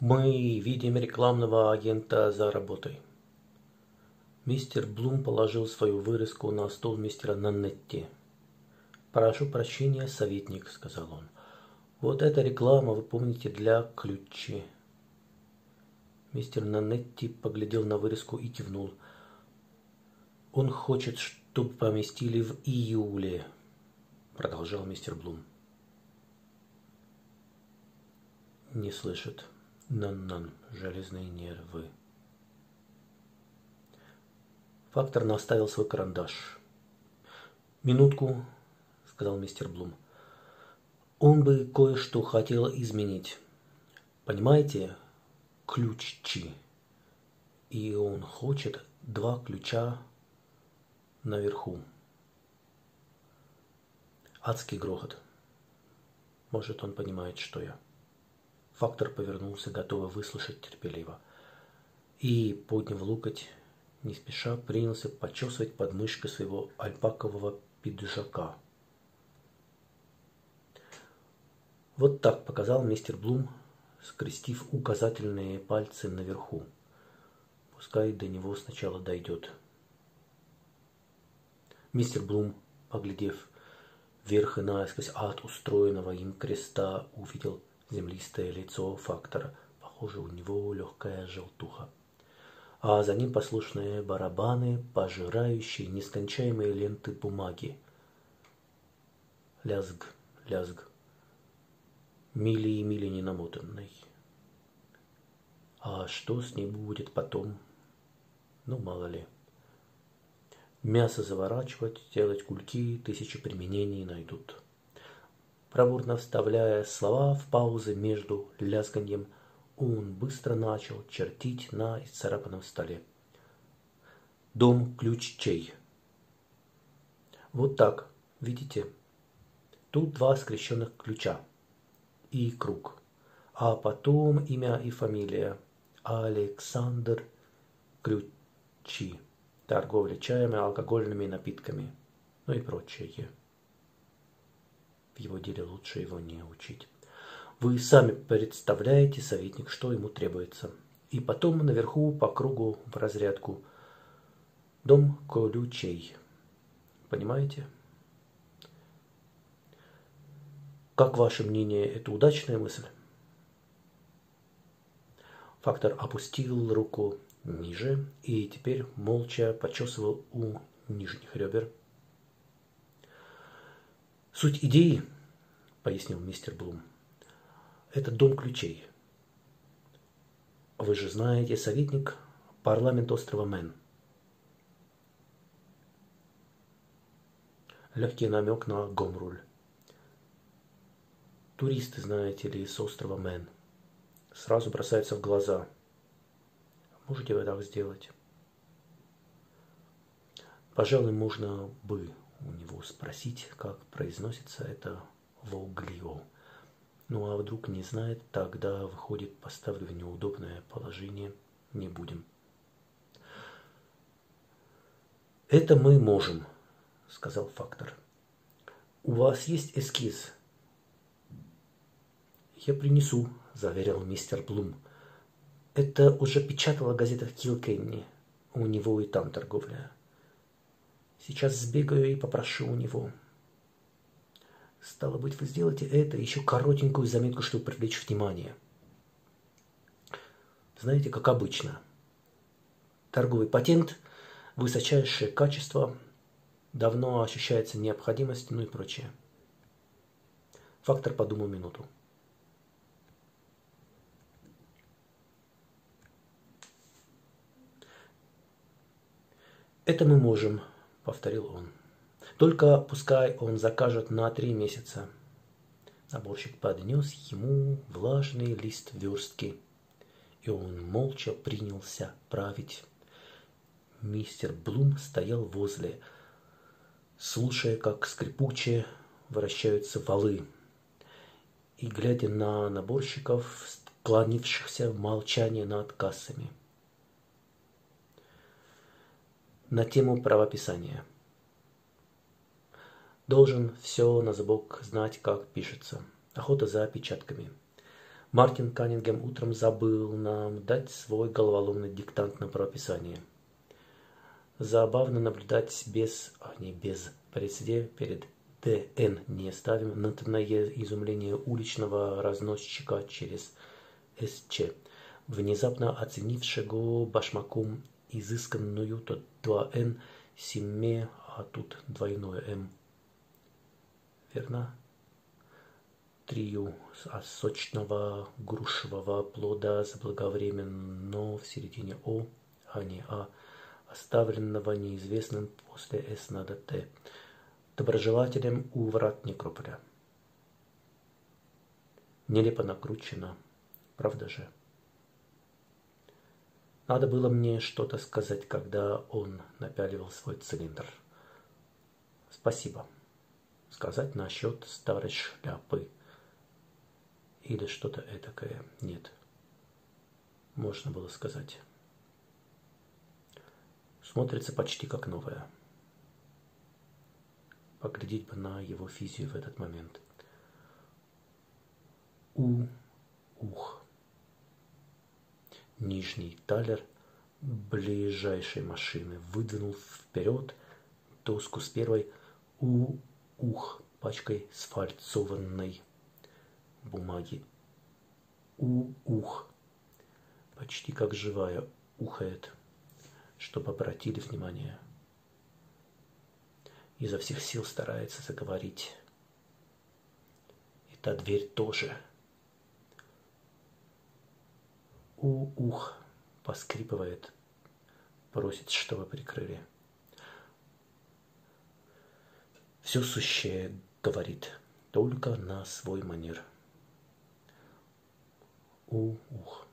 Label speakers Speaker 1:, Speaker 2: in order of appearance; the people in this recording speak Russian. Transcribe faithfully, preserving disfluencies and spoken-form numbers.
Speaker 1: Мы видим рекламного агента за работой. Мистер Блум положил свою вырезку на стол мистера Наннетти. «Прошу прощения, советник», — сказал он. «Вот эта реклама, вы помните, для ключи». Мистер Наннетти поглядел на вырезку и кивнул. «Он хочет, чтобы поместили в июле», — продолжал мистер Блум. «Не слышит. Нан-нан, железные нервы». Фактор наставил свой карандаш. «Минутку», — сказал мистер Блум. «Он бы кое-что хотел изменить. Понимаете, ключи. И он хочет два ключа наверху». Адский грохот. Может, он понимает, что я. Фактор повернулся, готовый выслушать терпеливо. И, подняв локоть, не спеша принялся почесывать подмышкой своего альпакового пиджака. «Вот так», — показал мистер Блум, скрестив указательные пальцы наверху. Пускай до него сначала дойдет. Мистер Блум, поглядев вверх и наискось от устроенного им креста, увидел землистое лицо Фактора. Похоже, у него легкая желтуха. А за ним послушные барабаны, пожирающие нескончаемые ленты бумаги. Лязг, лязг. Мили и мили не намотанной. А что с ней будет потом? Ну, мало ли. Мясо заворачивать, делать кульки, тысячи применений найдут. Проворно вставляя слова в паузы между лязганьем, он быстро начал чертить на исцарапанном столе. «Дом ключей». Вот так, видите? Тут два скрещенных ключа и круг. А потом имя и фамилия. Александр Ключи. Торговля чаем и алкогольными напитками. Ну и прочее. В его деле лучше его не учить. Вы сами представляете, советник, что ему требуется. И потом наверху по кругу в разрядку. Дом ключей. Понимаете? Как ваше мнение, это удачная мысль? Фактор опустил руку ниже и теперь молча почесывал у нижних ребер. «Суть идеи, — пояснил мистер Блум, — это дом ключей. Вы же знаете, советник, парламент острова Мэн. Легкий намек на Гомруль. Туристы, знаете ли, с острова Мэн. Сразу бросаются в глаза. Можете вы так сделать? Пожалуй, можно бы у него спросить, как произносится это Воглио. Ну а вдруг не знает, тогда, выходит, поставлю в неудобное положение. Не будем. «Это мы можем», — сказал Фактор. «У вас есть эскиз?» «Я принесу», — заверил мистер Блум. «Это уже печатала газета Килкенни. У него и там торговля. Сейчас сбегаю и попрошу у него». «Стало быть, вы сделаете это, еще коротенькую заметку, чтобы привлечь внимание. Знаете, как обычно. Торговый патент, высочайшее качество, давно ощущается необходимость, ну и прочее». Фактор подумал минуту. «Это мы можем», — повторил он. «Только пускай он закажет на три месяца». Наборщик поднес ему влажный лист верстки, и он молча принялся править. Мистер Блум стоял возле, слушая, как скрипуче вращаются валы, и глядя на наборщиков, склонившихся в молчании над кассами. На тему правописания. Должен все на зубок знать, как пишется. Охота за опечатками. Мартин Каннингем утром забыл нам дать свой головоломный диктант на правописание. Забавно наблюдать без, а не без прессе перед Д Н не ставим натное изумление уличного разносчика через С Ч, внезапно оценившего башмаком изысканную то два Н семе, а тут двойное М. Верно? Трию а сочного грушевого плода заблаговременно в середине О, а не А, оставленного неизвестным после С надо Т. Доброжелателем у врат Некрополя. Нелепо накручено, правда же? Надо было мне что-то сказать, когда он напяливал свой цилиндр. Спасибо. Сказать насчет старой шляпы. Или что-то этакое. Нет. Можно было сказать. Смотрится почти как новая. Поглядеть бы на его физию в этот момент. У-ух. Нижний талер ближайшей машины выдвинул вперед доску с первой у-ух пачкой сфальцованной бумаги. У-ух. Почти как живая ухает, чтобы обратили внимание. Изо всех сил старается заговорить. И та дверь тоже. У-ух поскрипывает, просит, чтобы прикрыли. Все сущее говорит, только на свой манер. У-ух.